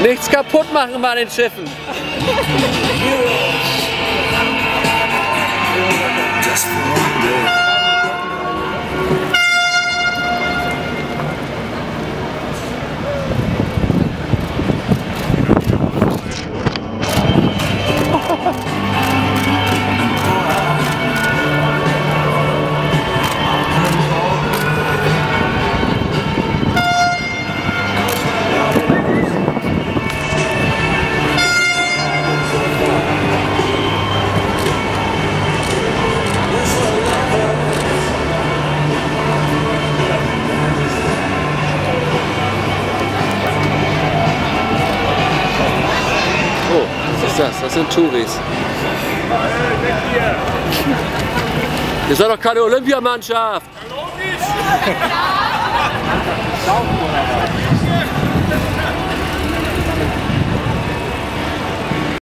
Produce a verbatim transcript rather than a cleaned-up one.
Nichts kaputt machen bei den Schiffen. Just for one day. Oh, was ist das? Das sind Touris. Ihr seid doch keine Olympiamannschaft! Logisch!